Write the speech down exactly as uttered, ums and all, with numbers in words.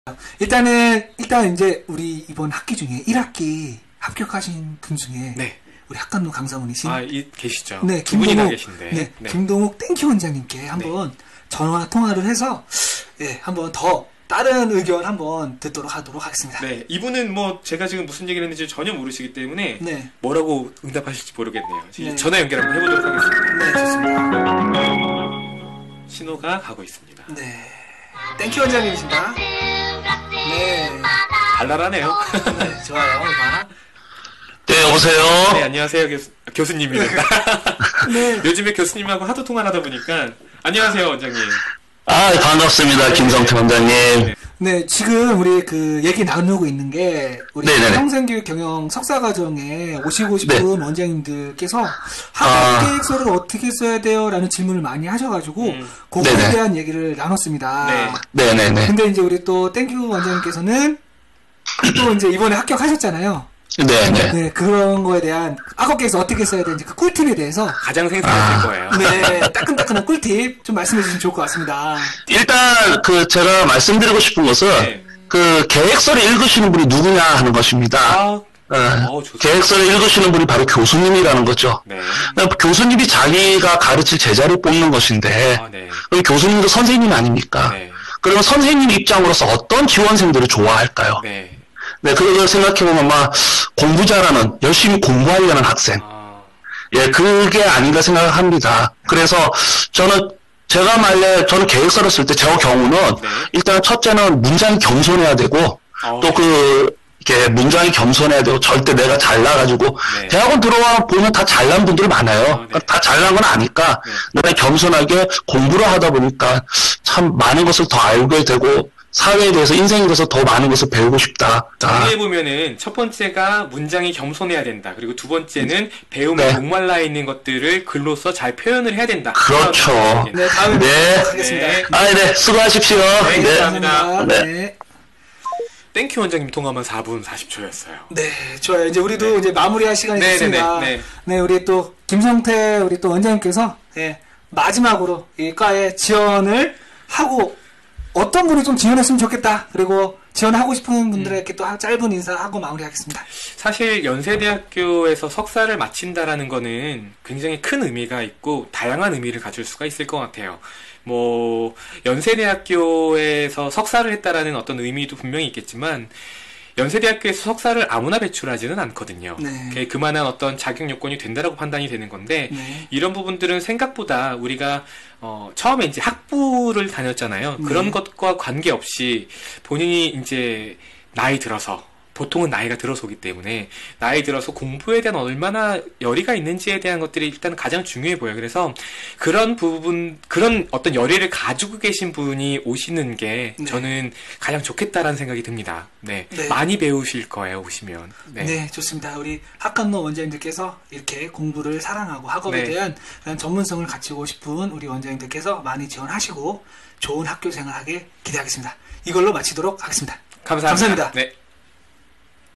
일단은 일단 이제 우리 이번 학기 중에 일 학기 합격하신 분 중에 네. 우리 학감로 강사분이신 아, 이 계시죠. 네, 두 분이나 김동욱, 계신데. 네, 네. 김동욱 땡큐 원장님께 한번 전화 통화를 해서 예, 한번 더 다른 의견 한번 듣도록 하도록 하겠습니다. 네, 이분은 뭐 제가 지금 무슨 얘기를 했는지 전혀 모르시기 때문에 네. 뭐라고 응답하실지 모르겠네요. 네. 전화 연결 한번 해보도록 하겠습니다. 네, 좋습니다. 신호가 가고 있습니다. 네. 땡큐 원장님이십니다. 네. 발랄하네요. 네, 좋아요. 자. 네, 여보세요? 네, 안녕하세요. 교수, 교수님입니다. 네. 요즘에 교수님하고 하도 통화를 하다 보니까 안녕하세요, 원장님. 아, 반갑습니다. 김성태 원장님. 네. 네, 지금 우리 그 얘기 나누고 있는 게 우리 네네네. 평생교육 경영 석사과정에 오시고 싶은 네. 원장님들께서 아. 학업 계획서를 어떻게 써야 돼요? 라는 질문을 많이 하셔가지고 음. 그거에 네네. 대한 얘기를 나눴습니다. 네. 네네네. 근데 이제 우리 또 땡큐 원장님께서는 또 이제 이번에 합격하셨잖아요. 네네. 네, 그런 거에 대한 학업 계획서 어떻게 써야 되는지 그 꿀팁에 대해서 가장 생생하실 거예요. 네, 따끈따끈한 꿀팁 좀 말씀해 주시면 좋을 것 같습니다. 일단, 그, 제가 말씀드리고 싶은 것은, 네. 그, 계획서를 읽으시는 분이 누구냐 하는 것입니다. 아, 어, 어, 좋습니다. 계획서를 읽으시는 분이 바로 교수님이라는 거죠. 네. 그러니까 교수님이 자기가 가르칠 제자를 뽑는 것인데, 아, 네. 그럼 교수님도 선생님 아닙니까? 네. 그러면 선생님 입장으로서 어떤 지원생들을 좋아할까요? 네. 네, 그걸 생각해보면 아마 공부 잘하는, 열심히 공부하려는 학생. 아, 예, 그게 아닌가 생각합니다. 그래서 저는, 제가 만약에, 저는 계획서를 쓸 때, 제 경우는, 네. 일단 첫째는 문장이 겸손해야 되고, 어, 또 그, 이렇게 문장이 겸손해야 되고, 절대 내가 잘나가지고, 네. 대학원 들어와 보면 다 잘난 분들 많아요. 어, 네. 다 잘난 건 아니까, 네. 내가 겸손하게 공부를 하다 보니까 참 많은 것을 더 알게 되고, 사회에 대해서, 인생에 대해서 더 많은 것을 배우고 싶다. 아, 정리해보면은 첫 번째가 문장이 겸손해야 된다. 그리고 두 번째는 배움에 네. 목말라 있는 것들을 글로써 잘 표현을 해야 된다. 그렇죠. 네, 다음에 네. 뵙도록 하겠습니다. 네. 아, 네, 수고하십시오. 네, 네. 감사합니다. 네. 네. 네. 땡큐 원장님 통화만 사 분 사십 초였어요. 네, 좋아요. 이제 우리도 이제 마무리할 시간이 네, 됐습니다. 네, 네, 네, 네. 우리 또 김성태 우리 또 원장님께서 예, 마지막으로 이 과에 지원을 하고 어떤 분이 좀 지원했으면 좋겠다. 그리고 지원하고 싶은 분들에게 또 짧은 인사하고 마무리하겠습니다. 사실 연세대학교에서 석사를 마친다라는 거는 굉장히 큰 의미가 있고 다양한 의미를 가질 수가 있을 것 같아요. 뭐 연세대학교에서 석사를 했다라는 어떤 의미도 분명히 있겠지만 연세대학교에서 석사를 아무나 배출하지는 않거든요. 네. 그만한 어떤 자격 요건이 된다라고 판단이 되는 건데 네. 이런 부분들은 생각보다 우리가 어, 처음에 이제 학부를 다녔잖아요. 네. 그런 것과 관계없이 본인이 이제 나이 들어서 보통은 나이가 들어서 오기 때문에 나이 들어서 공부에 대한 얼마나 열의가 있는지에 대한 것들이 일단 가장 중요해 보여요. 그래서 그런 부분, 그런 어떤 열의를 가지고 계신 분이 오시는 게 네. 저는 가장 좋겠다라는 생각이 듭니다. 네. 네. 많이 배우실 거예요, 오시면. 네. 네, 좋습니다. 우리 학감로 원장님들께서 이렇게 공부를 사랑하고 학업에 네. 대한 그런 전문성을 갖추고 싶은 우리 원장님들께서 많이 지원하시고 좋은 학교 생활하게 기대하겠습니다. 이걸로 마치도록 하겠습니다. 감사합니다. 감사합니다. 네.